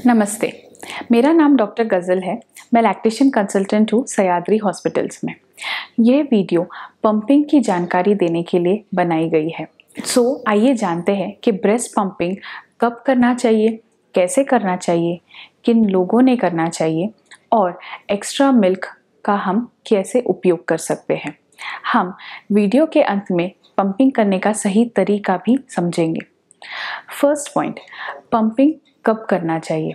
नमस्ते, मेरा नाम डॉक्टर गज़ल है। मैं लैक्टेशन कंसल्टेंट हूँ सह्याद्री हॉस्पिटल्स में। यह वीडियो पंपिंग की जानकारी देने के लिए बनाई गई है। आइए जानते हैं कि ब्रेस्ट पंपिंग कब करना चाहिए, कैसे करना चाहिए, किन लोगों ने करना चाहिए और एक्स्ट्रा मिल्क का हम कैसे उपयोग कर सकते हैं। हम वीडियो के अंत में पंपिंग करने का सही तरीका भी समझेंगे। फर्स्ट पॉइंट, पंपिंग कब करना चाहिए?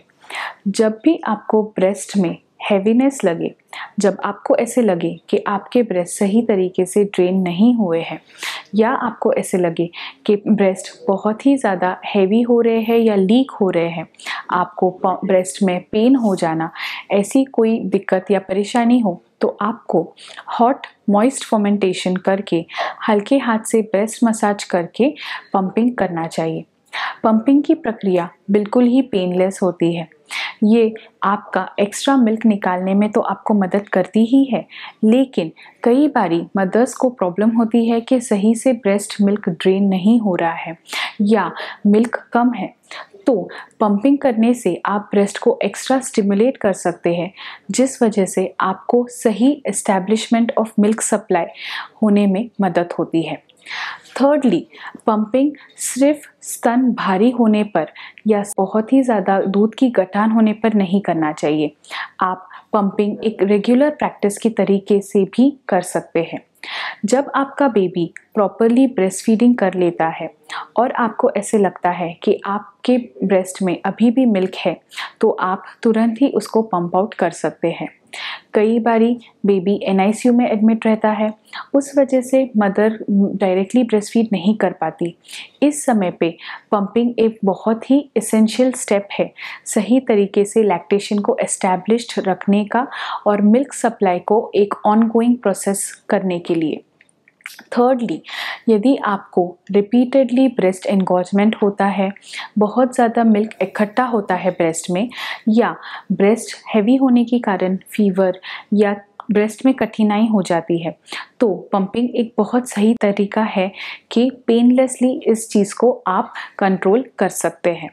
जब भी आपको ब्रेस्ट में हैवीनेस लगे, जब आपको ऐसे लगे कि आपके ब्रेस्ट सही तरीके से ड्रेन नहीं हुए हैं या आपको ऐसे लगे कि ब्रेस्ट बहुत ही ज़्यादा हैवी हो रहे हैं या लीक हो रहे हैं, आपको ब्रेस्ट में पेन हो जाना, ऐसी कोई दिक्कत या परेशानी हो, तो आपको हॉट मॉइस्ट फर्मेंटेशन करके हल्के हाथ से ब्रेस्ट मसाज करके पंपिंग करना चाहिए। पंपिंग की प्रक्रिया बिल्कुल ही पेनलेस होती है। ये आपका एक्स्ट्रा मिल्क निकालने में तो आपको मदद करती ही है, लेकिन कई बारी मदर्स को प्रॉब्लम होती है कि सही से ब्रेस्ट मिल्क ड्रेन नहीं हो रहा है या मिल्क कम है। तो पंपिंग करने से आप ब्रेस्ट को एक्स्ट्रा स्टिमुलेट कर सकते हैं, जिस वजह से आपको सही एस्टैब्लिशमेंट ऑफ मिल्क सप्लाई होने में मदद होती है। थर्डली, पंपिंग सिर्फ स्तन भारी होने पर या बहुत ही ज़्यादा दूध की गठान होने पर नहीं करना चाहिए। आप पंपिंग एक रेगुलर प्रैक्टिस के तरीके से भी कर सकते हैं। जब आपका बेबी प्रॉपरली ब्रेस्ट फीडिंग कर लेता है और आपको ऐसे लगता है कि आपके ब्रेस्ट में अभी भी मिल्क है, तो आप तुरंत ही उसको पंप आउट कर सकते हैं। कई बारी बेबी NICU में एडमिट रहता है, उस वजह से मदर डायरेक्टली ब्रेस्ट फीड नहीं कर पाती। इस समय पे पंपिंग एक बहुत ही एसेंशियल स्टेप है सही तरीके से लैक्टेशन को एस्टैब्लिश्ड रखने का और मिल्क सप्लाई को एक ऑनगोइंग प्रोसेस करने के लिए। थर्डली, यदि आपको रिपीटेडली ब्रेस्ट एंगॉर्जमेंट होता है, बहुत ज़्यादा मिल्क इकट्ठा होता है ब्रेस्ट में, या ब्रेस्ट हैवी होने के कारण फीवर या ब्रेस्ट में कठिनाई हो जाती है, तो पंपिंग एक बहुत सही तरीका है कि पेनलेसली इस चीज़ को आप कंट्रोल कर सकते हैं।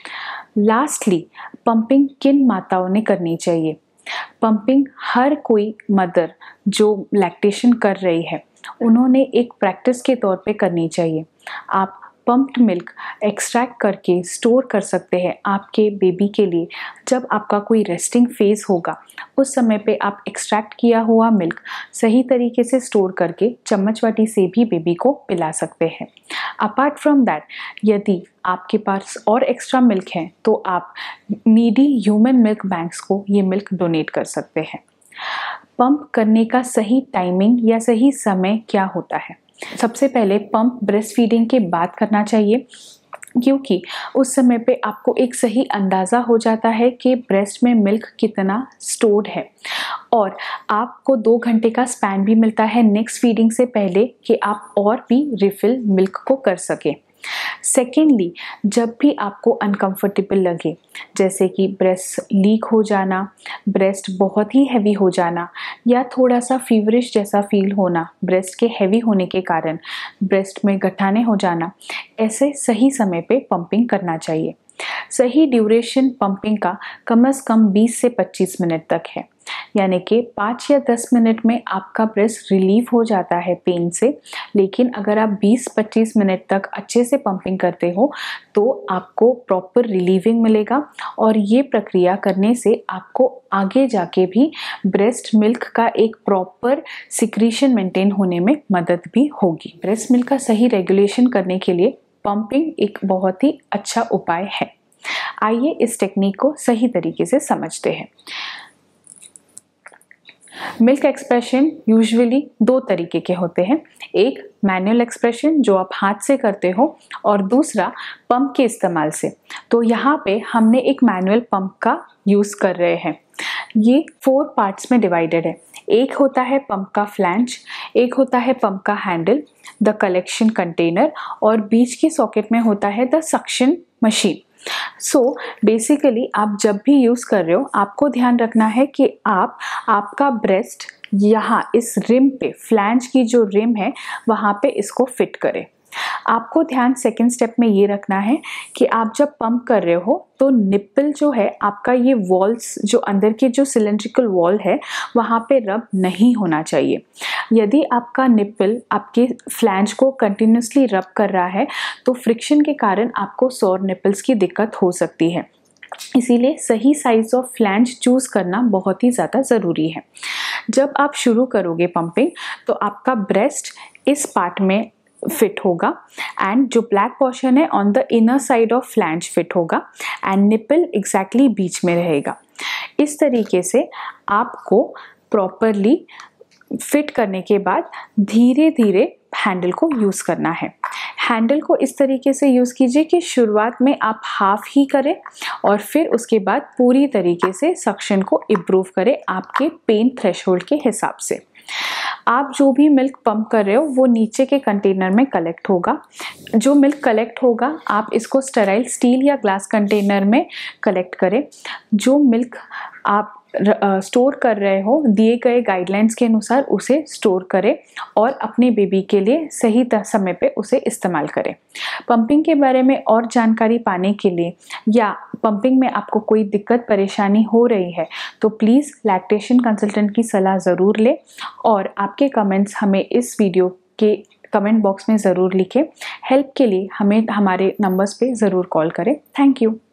लास्टली, पंपिंग किन माताओं ने करनी चाहिए? पंपिंग हर कोई मदर जो लैक्टेशन कर रही है, उन्होंने एक प्रैक्टिस के तौर पे करनी चाहिए। आप पंप्ड मिल्क एक्सट्रैक्ट करके स्टोर कर सकते हैं आपके बेबी के लिए। जब आपका कोई रेस्टिंग फेज होगा, उस समय पे आप एक्सट्रैक्ट किया हुआ मिल्क सही तरीके से स्टोर करके चम्मच वाटी से भी बेबी को पिला सकते हैं। अपार्ट फ्रॉम दैट, यदि आपके पास और एक्स्ट्रा मिल्क है, तो आप नीडी ह्यूमन मिल्क बैंक्स को ये मिल्क डोनेट कर सकते हैं। पंप करने का सही टाइमिंग या सही समय क्या होता है? सबसे पहले पंप ब्रेस्ट फीडिंग के बाद करना चाहिए, क्योंकि उस समय पे आपको एक सही अंदाज़ा हो जाता है कि ब्रेस्ट में मिल्क कितना स्टोर्ड है, और आपको 2 घंटे का स्पैन भी मिलता है नेक्स्ट फीडिंग से पहले कि आप और भी रिफिल मिल्क को कर सकें। सेकेंडली, जब भी आपको अनकंफर्टेबल लगे, जैसे कि ब्रेस्ट लीक हो जाना, ब्रेस्ट बहुत ही हैवी हो जाना या थोड़ा सा फीवरिश जैसा फील होना ब्रेस्ट के हैवी होने के कारण, ब्रेस्ट में गठाने हो जाना, ऐसे सही समय पे पंपिंग करना चाहिए। सही ड्यूरेशन पंपिंग का कम से कम 20 से 25 मिनट तक है, यानी कि 5 या 10 मिनट में आपका ब्रेस्ट रिलीव हो जाता है पेन से। लेकिन अगर आप 20-25 मिनट तक अच्छे से पंपिंग करते हो, तो आपको प्रॉपर रिलीविंग मिलेगा, और ये प्रक्रिया करने से आपको आगे जाके भी ब्रेस्ट मिल्क का एक प्रॉपर सिक्रीशन मेंटेन होने में मदद भी होगी। ब्रेस्ट मिल्क का सही रेगुलेशन करने के लिए पंपिंग एक बहुत ही अच्छा उपाय है। आइए इस टेक्निक को सही तरीके से समझते हैं। मिल्क एक्सप्रेशन यूजुअली 2 तरीके के होते हैं। एक मैनुअल एक्सप्रेशन जो आप हाथ से करते हो, और दूसरा पंप के इस्तेमाल से। तो यहाँ पे हमने एक मैनुअल पंप का यूज़ कर रहे हैं। ये 4 पार्ट्स में डिवाइडेड है। एक होता है पंप का फ्लैंज, एक होता है पंप का हैंडल, द कलेक्शन कंटेनर, और बीच की सॉकेट में होता है द सक्शन मशीन। बेसिकली आप जब भी यूज़ कर रहे हो, आपको ध्यान रखना है कि आपका ब्रेस्ट यहाँ इस रिम पे, फ्लैंज की जो रिम है, वहाँ पे इसको फिट करें। आपको ध्यान सेकेंड स्टेप में ये रखना है कि आप जब पंप कर रहे हो तो निप्पल जो है आपका, ये वॉल्स जो अंदर के जो सिलेंड्रिकल वॉल है वहाँ पे रब नहीं होना चाहिए। यदि आपका निप्पल आपके फ्लैंज को कंटिन्यूसली रब कर रहा है तो फ्रिक्शन के कारण आपको सोर निप्पल्स की दिक्कत हो सकती है। इसीलिए सही साइज ऑफ फ्लैंज चूज़ करना बहुत ही ज़्यादा ज़रूरी है। जब आप शुरू करोगे पंपिंग तो आपका ब्रेस्ट इस पार्ट में फिट होगा एंड जो ब्लैक पोर्शन है on the inner side of flange fit होगा एंड निप्पल एग्जैक्टली बीच में रहेगा। इस तरीके से आपको प्रॉपरली फिट करने के बाद धीरे धीरे हैंडल को यूज़ करना है। हैंडल को इस तरीके से यूज़ कीजिए कि शुरुआत में आप हाफ ही करें और फिर उसके बाद पूरी तरीके से सक्शन को इम्प्रूव करें आपके पेन थ्रेशोल्ड के हिसाब से। आप जो भी मिल्क पंप कर रहे हो वो नीचे के कंटेनर में कलेक्ट होगा। जो मिल्क कलेक्ट होगा आप इसको स्टेराइल स्टील या ग्लास कंटेनर में कलेक्ट करें। जो मिल्क आप स्टोर कर रहे हो दिए गए गाइडलाइंस के अनुसार उसे स्टोर करें और अपने बेबी के लिए सही समय पे उसे इस्तेमाल करें। पंपिंग के बारे में और जानकारी पाने के लिए या पंपिंग में आपको कोई दिक्कत परेशानी हो रही है तो प्लीज़ लैक्टेशन कंसल्टेंट की सलाह ज़रूर लें और आपके कमेंट्स हमें इस वीडियो के कमेंट बॉक्स में ज़रूर लिखें। हेल्प के लिए हमें हमारे नंबर्स पे ज़रूर कॉल करें। Thank you.